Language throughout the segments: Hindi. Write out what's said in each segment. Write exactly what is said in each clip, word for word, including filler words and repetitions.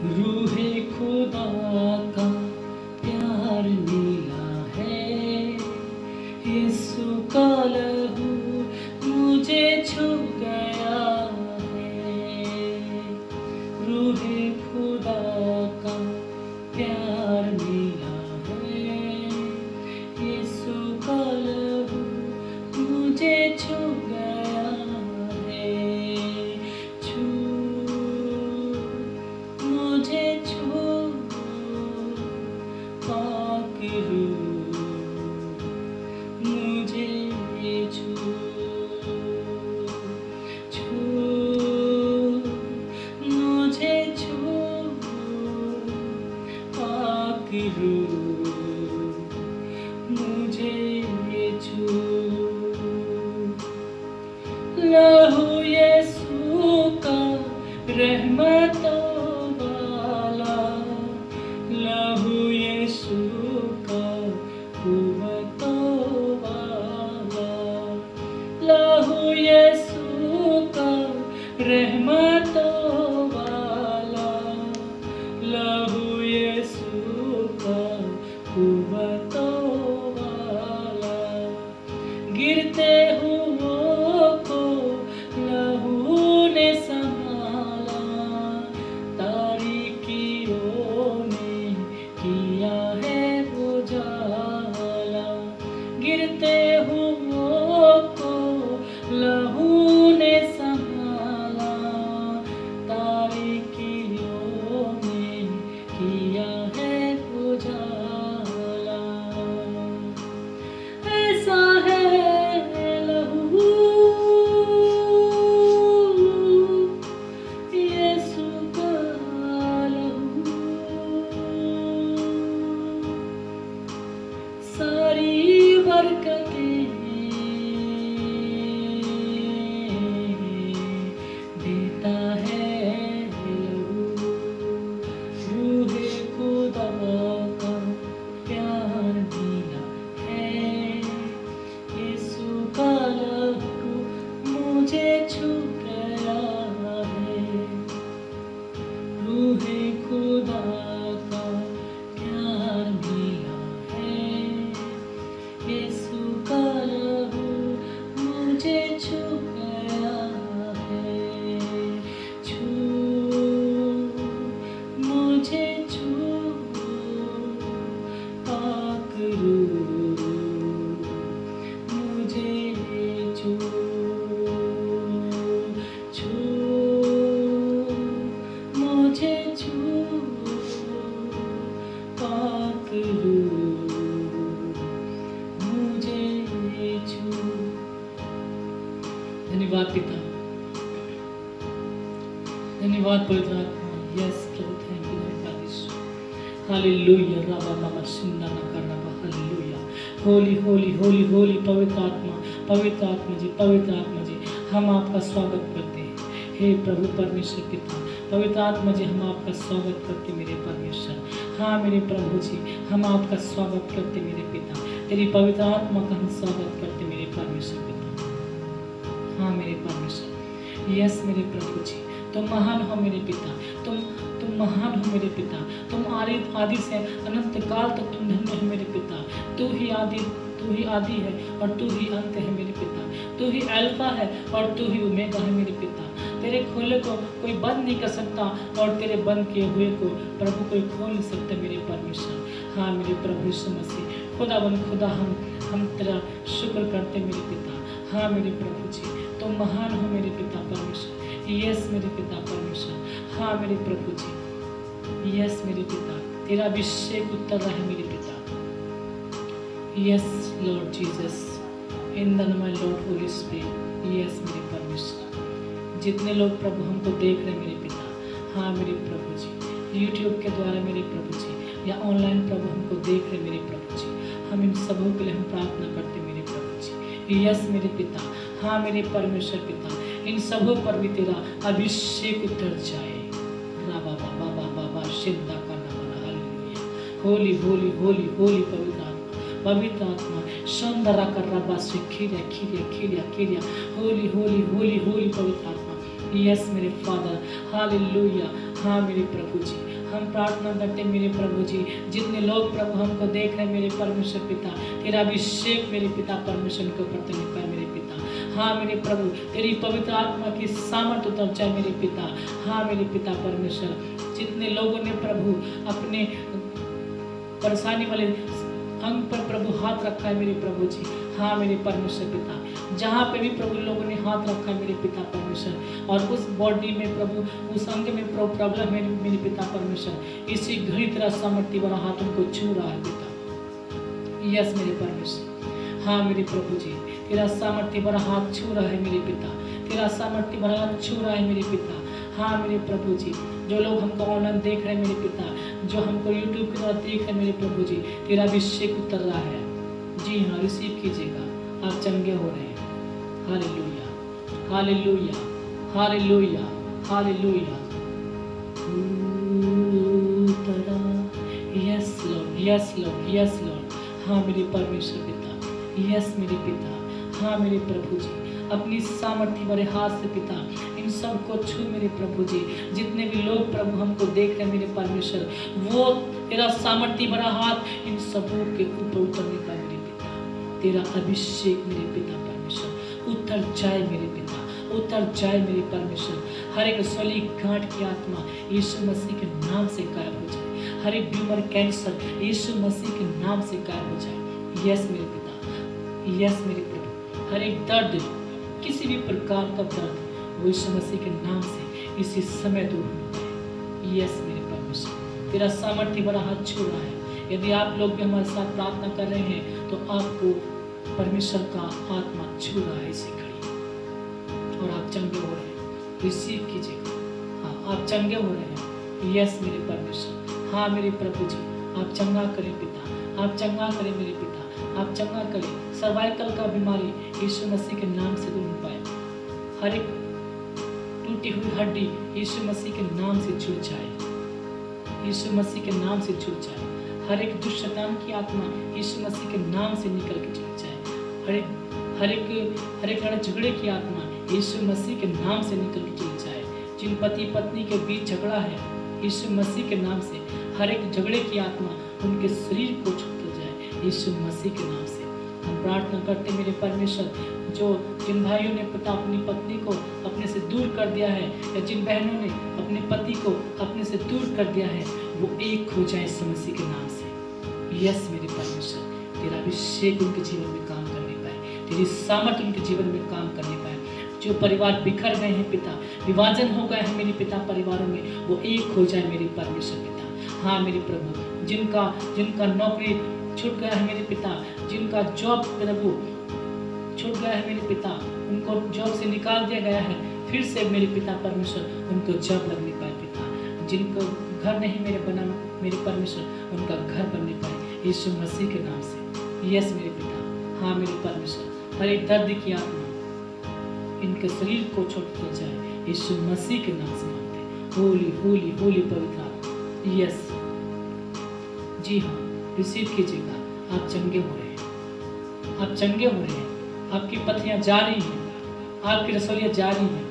रूहे खुदा का प्यार मिला है, यीशु का लहू मुझे छू गया है। रूहे खुदा का प्यार मिला है, यीशु का लहू मुझे छू गया है। छू मुझे छू पाक रूह मुझे छू छू मुझे छू पाक रूह मुझे छू। लहू यीशु का रहमतों वाला, लहू यीशु का कुव्वतों वाला, लहू यीशु का रहमतों वाला, लहू यीशु का कुव्वतों वाला। गिरते हुओं को लहू ने संभाला, तारीकियों ने किया है उजाला। गिरते हुओं को लहू ने संभाला, तारीकियों ने किया है उजाला। ऐसा है लहू यीशु का लहू, सारी बरकतें देता है लहू। रूहे खुदा का प्यार मिला है, यीशु का लहू मुझे छू गया है। रूहे खुदा का प्यार मिला है, यीशु का लहू मुझे छू गया है। छू मुझे छू पाक रूह मुझे छू छू मुझे छू पाक रूह मुझे छू। धन्यवाद पिता, धन्यवाद पवित्र आत्मा। यस प्रभु, थैंक यू धन्यवाद यीशु। हालेलुया। रबा बाबा सुंदर न कर रबा। Hallelujah. Holy holy holy holy पवित्र आत्मा, पवित्र आत्मा जी, पवित्र आत्मा जी, हम आपका स्वागत करते हैं। हे प्रभु परमेश्वर पिता, पवित्र आत्मा जी, हम आपका स्वागत करते मेरे परमेश्वर। हाँ मेरे प्रभु जी, हम आपका स्वागत करते मेरे पिता। तेरी पवित्र आत्मा का हम स्वागत करते मेरे परमेश्वर पिता। हाँ मेरे परमेश्वर। यस मेरे प्रभु जी, तुम महान हो मेरे पिता, तुम तुम महान हो मेरे पिता। तुम आदि आदि से अनंत काल तक तुम धन्य हो मेरे पिता। तू ही आदि तू ही आदि है और तू ही अंत है मेरे पिता। तू ही अल्फा है और तू ही ओमेगा है मेरे पिता। तेरे खोले को कोई बंद नहीं कर सकता और तेरे बंद किए हुए को प्रभु कोई खोल नहीं सकता मेरे परमेश्वर। हाँ मेरे प्रभु यीशु मसीह, खुदा बन खुदा, हम हम तेरा शुक्र करते मेरे पिता। हाँ मेरे प्रभु जी, तुम महान हो मेरे पिता परमेश्वर। यस मेरे पिता परमेश्वर। हाँ मेरे प्रभु जी, यस मेरे पिता, तेरा अभिषेक उत्तर रहा है मेरे पिता। Yes Lord Jesus, in the my Lord holy spirit. Yes मेरे परमेश्वर। जितने लोग प्रभु हमको देख रहे हैं मेरे पिता, हाँ मेरे प्रभु जी, यूट्यूब के द्वारा मेरे प्रभु जी, या ऑनलाइन प्रभु हमको देख रहे मेरे प्रभु जी, हम इन सबों के लिए हम प्रार्थना करते मेरे प्रभु जी। यस मेरे पिता, हाँ मेरे परमेश्वर पिता, इन सबों पर भी तेरा अभिषेक उतर जाए। राबा बाबा बाबा बाबा सिद्धा का नाम। Hallelujah. Holy holy holy holy पवित्र आत्मा, पवित्र आत्मा सौंदर्य कर रबा से खीरिया खीरिया खीरिया खीरिया। होली होली होली होली पवित्र आत्मा। यस मेरे फादर। हालेलुया। हाँ मेरे प्रभु जी, हम प्रार्थना करते मेरे प्रभु जी, जितने लोग प्रभु हमको देख रहे हैं मेरे परमेश्वर पिता, तेरा अभिषेक मेरे पिता परमेश्वर के ऊपर तनिक पाए मेरे पिता। हाँ मेरे प्रभु, तेरी पवित्र आत्मा की सामर्थ उतर जाए मेरे पिता। हाँ मेरे पिता परमेश्वर, जितने लोगों ने प्रभु अपने परेशानी वाले अंग पर प्रभु हाथ रखा है मेरे प्रभु जी, हाँ मेरे परमेश्वर पिता, जहाँ पे भी प्रभु लोगों ने हाथ रखा है मेरे पिता परमेश्वर, और उस बॉडी में प्रभु उस अंग में प्रभु प्रॉब्लम है मेरे पिता परमेश्वर, इसी घड़ी तेरा सामर्थ्य वाला हाथ उनको छू रहा है पिता। यस मेरे परमेश्वर, हाँ मेरे प्रभु जी, तेरा सामर्थ्य वाला हाथ छू रहा है मेरे पिता, तेरा सामर्थ्य वाला हाथ छू रहा है मेरे पिता। हाँ मेरे प्रभु जी, जो लोग हमको ऑनलाइन देख रहे हैं मेरे पिता, जो हमको यूट्यूब की तरह देख रहे हैं मेरे प्रभु जी, तेरा अभिषेक उतर रहा है। जी हाँ, रिसीव कीजिएगा, आप चंगे हो रहे हैं। Hallelujah, hallelujah, hallelujah, hallelujah. Yes Lord, yes Lord, yes Lord. हाँ मेरे परमेश्वर पिता, यस मेरे पिता, हाँ मेरे प्रभु जी, अपनी सामर्थ्य भरे हाथ से पिता इन सब को छू मेरे प्रभु जी। जितने भी लोग प्रभु हमको देख रहे हैं मेरे परमेश्वर, वो तेरा सामर्थ्य भरा हाथ इन सबों के ऊपर उतरने का मेरे पिता, तेरा अभिषेक मेरे पिता परमेश्वर उतर जाए मेरे पिता, उतर जाए मेरे परमेश्वर। हर एक सली गांठ की आत्मा यीशु मसीह के नाम से गायब हो जाए, हर एक ट्यूमर कैंसर यीशु मसीह के नाम से गायब हो जाए। यस मेरे पिता, यस मेरे प्रभु, हर एक दर्द, किसी भी प्रकार का दर्द वो यीशु मसीह के नाम से इसी समय दूर हो जाए। यस मेरे परमेश्वर, तेरा सामर्थ्य बड़ा हाथ छू रहा है। यदि आप लोग भी हमारे साथ प्रार्थना कर रहे हैं तो आपको परमेश्वर का आत्मा छू रहा है इसी घड़ी, और आप चंगे हो रहे हैं। रिसीव कीजिएगा, हाँ आप चंगे हो रहे हैं। यस मेरे परमेश्वर, हाँ मेरे प्रभु जी, आप चंगा करें पिता, आप चंगा करें मेरे पिता, आप चंगा करें। सर्वाइकल का बीमारी यीशु मसीह के नाम से दूर हो पाए, हर एक टूटी हुई हड्डी यीशु मसीह के नाम से छूट जाए, यीशु मसीह के नाम से छूट जाए। हर एक दुष्ट शैतान की आत्मा यीशु मसीह के नाम से निकल के छूट जाए। हर एक हर एक हर एक लड़ाई झगड़े की आत्मा यीशु मसीह के नाम से निकल के छूट जाए। जिन पति पत्नी के बीच झगड़ा है यीशु मसीह के नाम से, हर एक झगड़े की आत्मा उनके शरीर को छूट जाए यीशु मसीह के नाम से। हम प्रार्थना करते मेरे परमेश्वर, जो जिन भाइयों ने पिता अपनी पत्नी को अपने से दूर कर दिया है, या जिन बहनों ने अपने पति को अपने से दूर कर दिया है, वो एक हो जाए यीशु मसीह के नाम से। यस मेरे परमेश्वर, तेरा अभिषेक उनके जीवन में काम करने पाए, तेरी सामर्थ उनके जीवन में काम करने पाए। जो परिवार बिखर गए हैं पिता, विभाजन हो गए हैं मेरे पिता परिवारों में, वो एक हो जाए मेरे परमेश्वर पिता। हाँ मेरे प्रभु, जिनका जिनका नौकरी छूट गया है मेरे पिता, जिनका जॉब प्रभु छूट गया है मेरे पिता, उनको जॉब से निकाल दिया गया है, फिर से मेरे पिता परमेश्वर उनको जॉब लगने पाए पिता। जिनको घर नहीं मेरे बना मेरे परमेश्वर, उनका घर बनने पाए यीशु मसीह के नाम से। यस मेरे पिता, हाँ मेरे परमेश्वर, हर एक दर्द की आत्मा इनके शरीर को छोड़ते जाए यीशु मसीह के नाम से मांगते। होली होली होली पवित्र आत्मा। यस जी हाँ, रिसीव कीजिएगा, आप चंगे हो रहे हैं, आप चंगे हो रहे हैं, आपकी पत्रियां जा रही हैं, आपकी रसोलियां जा रही हैं,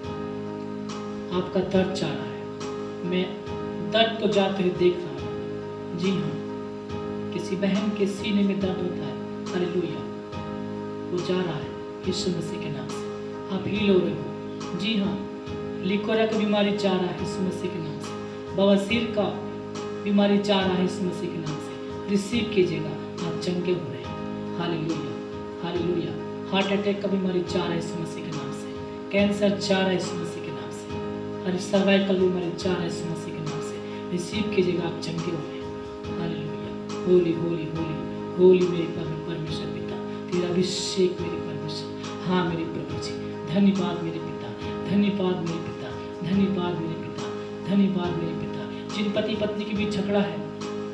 आपका दर्द जा रहा है। मैं दर्द को जाते हुए देख रहा हूँ। जी हाँ, किसी बहन के सीने में दर्द होता है, हालेलुया, वो जा रहा है यीशु मसीह के नाम से। आप हील हो रहे हो। जी हाँ, लिकोरा का बीमारी जा रहा है यीशु मसीह के नाम से। बवासीर का बीमारी जा रहा है यीशु मसीह के नाम से। रिसीव कीजिएगा, आप चंगे हो रहे हैं। Hallelujah, hallelujah. हार्ट अटैक का बीमारी जा रहा है यीशु मसीह के नाम से। कैंसर जा रहा है यीशु मसीह के नाम से। हर सर्वाइकल बीमारी जा रहा है यीशु मसीह के नाम से। रिसीव कीजिएगा, आप चंगे हो रहे हैं। Hallelujah, holy holy holy holy मेरे परमेश्वर पिता, तेरा अभिषेक मेरे परमेश्वर। हाँ मेरे प्रभु जी, धन्यवाद मेरे पिता, धन्यवाद मेरे पिता, धन्यवाद मेरे पिता, धन्यवाद मेरे पिता। जिन पति पत्नी के बीच झगड़ा है,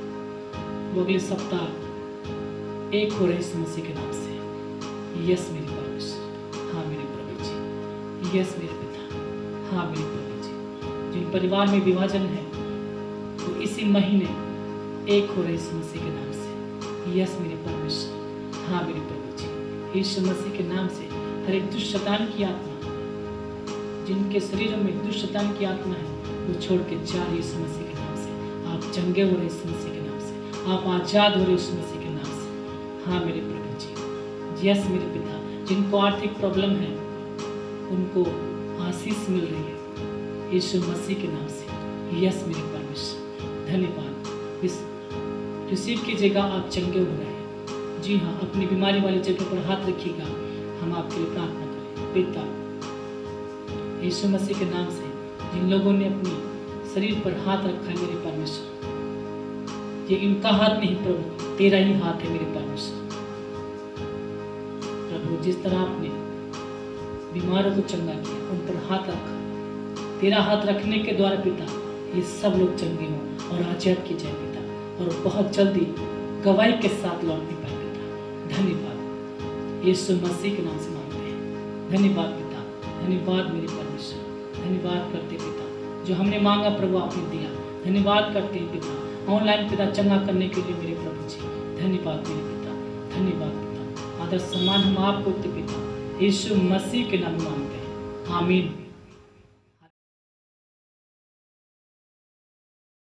वो अगले सप्ताह एक हो रहे यीशु मसीह के नाम से। यस मेरे परमेश्वर, हाँ मेरे प्रभु जी, यस मेरे पिता, हाँ मेरे प्रभु जी। जिन परिवार में विभाजन है, वो इसी महीने एक हो रहे यीशु मसीह के नाम से। यस मेरे परमेश्वर, हाँ मेरे प्रभु जी, यीशु मसीह के नाम से हर एक दुष्ट शैतान की आत्मा, जिनके शरीरों में दुष्ट शैतान की आत्मा है, वो छोड़ के जा रही यीशु मसीह के नाम से। आप चंगे हो रहे यीशु मसीह के नाम से, आप आज़ाद हो रहे यीशु मसीह के नाम से। हाँ मेरे प्रभु जी, यस मेरे पिता, जिनको आर्थिक प्रॉब्लम है उनको आशीष मिल रही है यीशु मसीह के नाम से। यस मेरे परमेश्वर, धन्यवाद। इस रिसीव कीजिएगा, आप चंगे हो रहे हैं। जी हाँ, अपनी बीमारी वाली जगह पर हाथ रखिएगा, हम आपके लिए प्रार्थना करें। पिता यीशु मसीह के नाम से जिन लोगों ने अपनी शरीर पर हाथ रखा है मेरे परमेश्वर, ये इनका हाथ नहीं प्रभु, तेरा ही हाथ है मेरे परमेश्वर। प्रभु जिस तरह आपने बीमारों को चंगा किया, उन पर हाथ रखा, तेरा हाथ रखने के द्वारा पिता ये सब लोग चंगे हों और आजाद की जाए पिता, और बहुत जल्दी गवाही के साथ लौटने पाए पिता। धन्यवाद, यीशु मसीह के नाम से मांगते हैं। धन्यवाद पिता, धन्यवाद मेरे परमेश्वर, धन्यवाद करते पिता, जो हमने मांगा प्रभु आपने दिया। धन्यवाद करते हैं पिता, ऑनलाइन पिता चंगा करने के लिए मेरे प्रभु जी। धन्यवाद मेरे पिता, धन्यवाद पिता। आदर सम्मान हम आपको देते पिता, यीशु मसीह के नाम में मांगते हैं, आमीन।